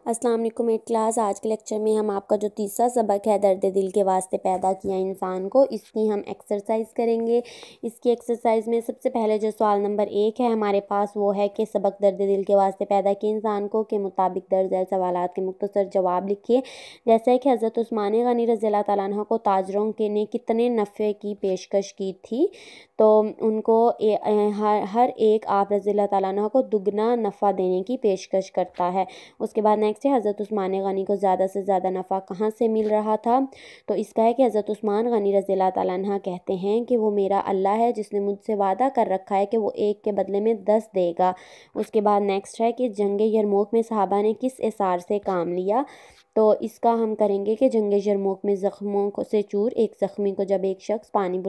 अस्सलाम वालेकुम eight class. आज के लेक्चर में हम आपका जो तीसरा सबक है दर्द दिल के वास्ते पैदा किया इंसान को, इसकी हम एक्सरसाइज करेंगे। इसकी एक्सरसाइज में सबसे पहले जो सवाल नंबर 1 है हमारे पास वो है कि सबक दर्द दिल के वास्ते पैदा किए इंसान को के मुताबिक दर्ज झैल सवालात के मुख्तसर जवाब लिखिए। जैसे कि हज़रत उस्मान गनी रज़ियल्लाहु ताला अन्हु को ताजरों के ने कितने नफ़े की पेशकश की थी, तो उनको हर एक आप रज़ियल्लाहु ताला अन्हु को दुगना नफ़ा देने की पेशकश करता है। उसके बाद नेक्स्ट है हज़रत उस्मान गनी को ज़्यादा से ज़्यादा नफ़ा कहाँ से मिल रहा था, तो इसका है कि हज़रत उस्मान गनी रज़ियल्लाहु ताला अन्हु कहते हैं कि वो मेरा अल्लाह है जिसने मुझसे वादा कर रखा है कि वो एक के बदले में 10 देगा। उसके बाद नेक्स्ट है कि जंग यरमूक में सहाबा ने किस एसार से काम लिया, तो इसका हम करेंगे कि जंग यरमूक में ज़ख्मों को से चूर एक ज़ख्मी को जब एक शख्स पानी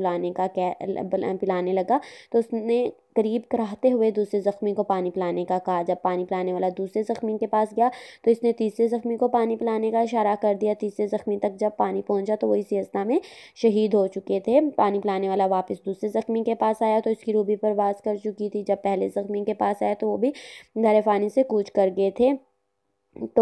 पिलाने लगा तो उसने करीब कराहते हुए दूसरे ज़ख्मी को पानी पिलाने का कहा। जब पानी पिलाने वाला दूसरे ज़ख्मी के पास गया तो इसने तीसरे ज़ख्मी को पानी पिलाने का इशारा कर दिया। तीसरे ज़ख्मी तक जब पानी पहुंचा तो वो इसी अवस्था में शहीद हो चुके थे। पानी पिलाने वाला वापस दूसरे ज़ख्मी के पास आया तो इसकी रूह भी परवास कर चुकी थी। जब पहले ज़ख्मी के पास आया तो वो भी दारे फ़ानी से कूच कर गए थे। तो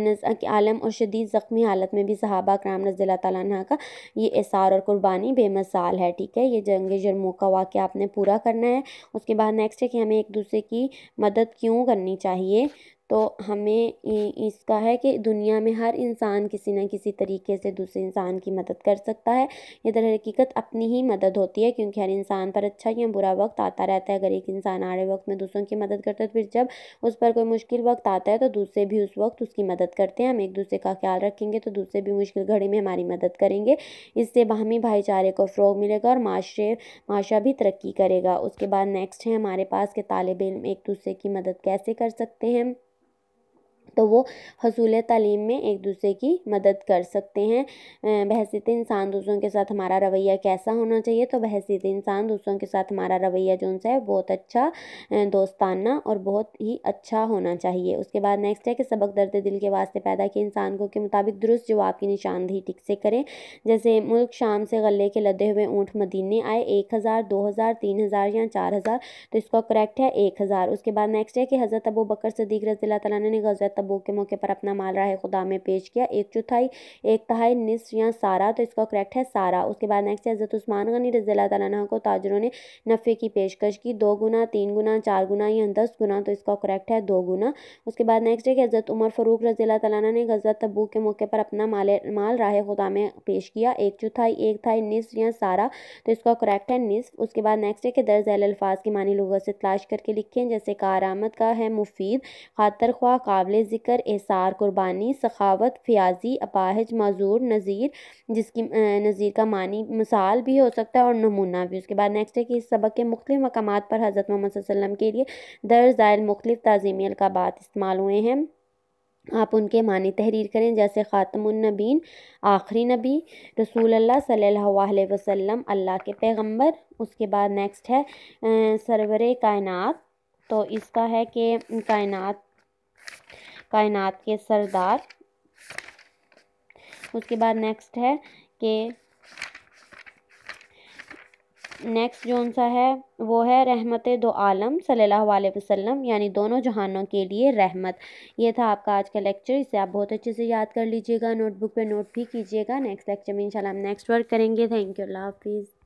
आलम और शदीद ज़ख्मी हालत में भी सहाबा कराम रज़ियल्लाहु ताला अन्हा का ये एसार और कुर्बानी बेमिसाल है। ठीक है, ये जंग यरमूक का वाक़या आपने पूरा करना है। उसके बाद नेक्स्ट है कि हमें एक दूसरे की मदद क्यों करनी चाहिए, तो हमें इसका है कि दुनिया में हर इंसान किसी न किसी तरीके से दूसरे इंसान की मदद कर सकता है। ये दर हकीकत अपनी ही मदद होती है, क्योंकि हर इंसान पर अच्छा या बुरा वक्त आता रहता है। अगर एक इंसान आड़े वक्त में दूसरों की मदद करता है तो फिर जब उस पर कोई मुश्किल वक्त आता है तो दूसरे भी उस वक्त उसकी मदद करते हैं। हम एक दूसरे का ख्याल रखेंगे तो दूसरे भी मुश्किल घड़ी में हमारी मदद करेंगे। इससे बाहमी भाईचारे को फ़रोग़ मिलेगा और माशरा भी तरक्की करेगा। उसके बाद नेक्स्ट है हमारे पास कि तालिब इल्म एक दूसरे की मदद कैसे कर सकते हैं, तो वो हसूल तालीम में एक दूसरे की मदद कर सकते हैं। बहसीत इंसान दूसरों के साथ हमारा रवैया कैसा होना चाहिए, तो बहसीत इंसान दूसरों के साथ हमारा रवैया जो है बहुत अच्छा, दोस्ताना और बहुत ही अच्छा होना चाहिए। उसके बाद नेक्स्ट है कि सबक दर्द दिल के वास्ते पैदा किए इंसान को के मुताबिक दुरुस्त जवाब की निशानदही टिक से करें। जैसे मुल्क शाम से गले के लदे हुए ऊँट मदीने आए 1000, 2000, 3000 या 4000, तो इसका करेक्ट है 1000। उसके बाद नेक्स्ट है कि हज़रत अबू बकर सिद्दीक़ रज़ियल्लाहु ताला अन्हु ने ग़ज़वत तबूक के मौके पर अपना माल राह खुदा में पेश किया 1/4, 1/3, निस्फ या सारा, तो इसका करेक्ट है सारा। उसके बाद नेक्स्ट है हज़रत उस्मान गनी रज़ियल्लाहु ताला अन्हु को ताजरों ने नफ़े की पेशकश की 2 गुना, 3 गुना, 4 गुना या 10 गुना, तो इसका करेक्ट है 2 गुना। उसके बाद नेक्स्ट है कि हज़रत उमर फ़ारूक रज़ियल्लाहु ताला अन्हु ने ग़ज़वत तबूक के मौके पर अपना माल राह खुदा में पेश किया 1/4, 1/3, निस्फ या सारा, तो इसका करेक्ट है निस्फ। उसके बाद नेक्स्ट है कि दर्ज झैल अल्फाज की मानी लुग़त से तलाश करके लिखें। जैसे कारआमद का है मुफीद, खातर ख्वाह, काबिल ज़िक्र, एसार, कुर्बानी, सखावत, फ़याज़ी, अपाहिज, माज़ूर, नज़ीर, जिसकी नज़ीर का मानी मिसाल भी हो सकता है और नमूना भी। उसके बाद नेक्स्ट है कि इस सबक के मुख्तलिफ़ मकामात पर हज़रत मोहम्मद सल्लल्लाहु अलैहि वसल्लम के लिए दर्ज झैल मुख्तलिफ़ ताज़ीमी अलक़ाबात इस्तेमाल हुए हैं, आप उनके मानी तहरीर करें। जैसे ख़ातमुन नबीन, आखिरी नबी, रसूल अल्लाह सल्लल्लाहु अलैहि वसल्लम, अल्लाह के पैगंबर। उसके बाद नेक्स्ट है सरवरे कायनात, तो इसका है कि कायनात के सरदार। उसके बाद नेक्स्ट है कि नेक्स्ट जोन सा है वो है रहमत दो आलम सल्लल्लाहु अलैहि वसल्लम, यानी दोनों जहानों के लिए रहमत। ये था आपका आज का लेक्चर, इसे आप बहुत अच्छे से याद कर लीजिएगा, नोटबुक पे नोट भी कीजिएगा। नेक्स्ट लेक्चर में इंशाल्लाह हम नेक्स्ट वर्क करेंगे। थैंक यू, अल्लाह हाफिज़।